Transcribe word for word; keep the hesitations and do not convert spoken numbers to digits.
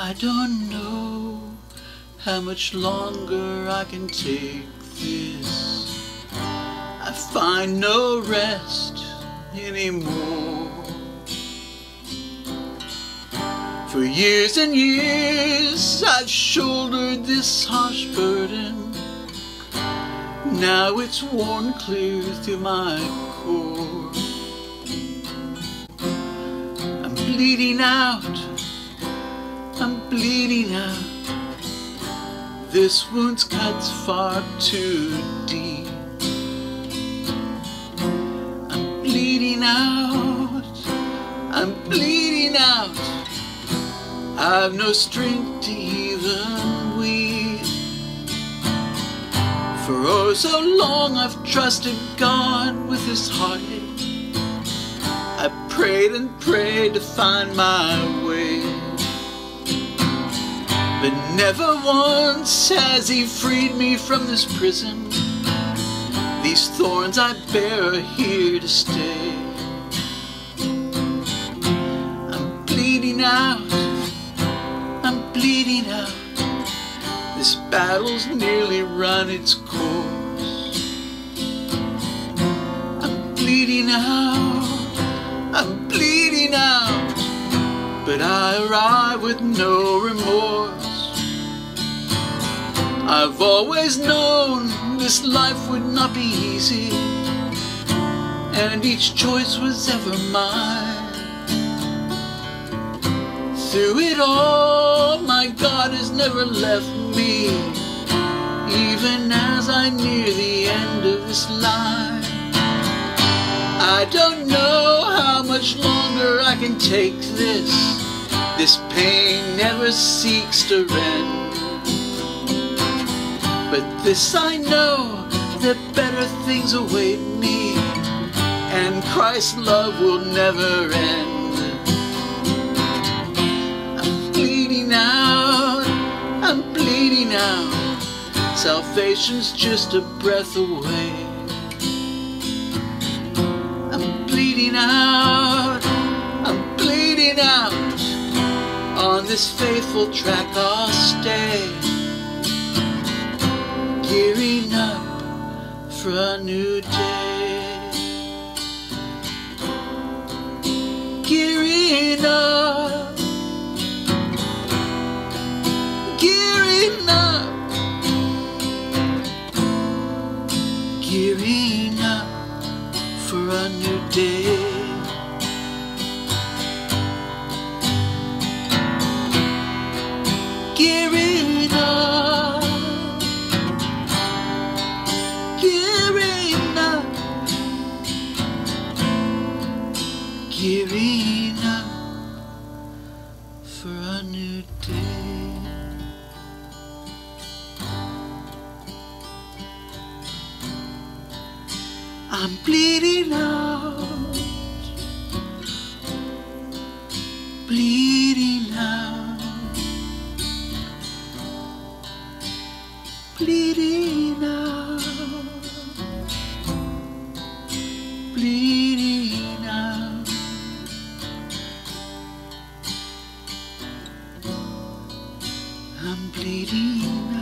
I don't know how much longer I can take this. I find no rest anymore. For years and years I've shouldered this harsh burden. Now it's worn clear through my core. I'm bleeding out, I'm bleeding out. This wound's cut far too deep. I'm bleeding out, I'm bleeding out. I've no strength to even weep. For oh so long I've trusted God with this heartache. I prayed and prayed to find my way, but never once has He freed me from this prison. These thorns I bear are here to stay. I'm bleeding out, I'm bleeding out. This battle's nearly run its course. I'm bleeding out, I'm bleeding out, but I arrive with no remorse. I've always known this life would not be easy, and each choice was ever mine. Through it all, my God has never left me, even as I near the end of this line. I don't know how much longer I can take this. This pain never seeks to end. But this I know, that better things await me, and Christ's love will never end. I'm bleeding out, I'm bleeding out. Salvation's just a breath away. I'm bleeding out, I'm bleeding out. On this faithful track I'll stay, gearing up for a new day. Gearing up, gearing up, gearing up for a new day. Gearing up, gearing up, gearing up for a new day. I'm bleeding out, bleeding out, bleeding out, bleeding out. I'm bleeding out.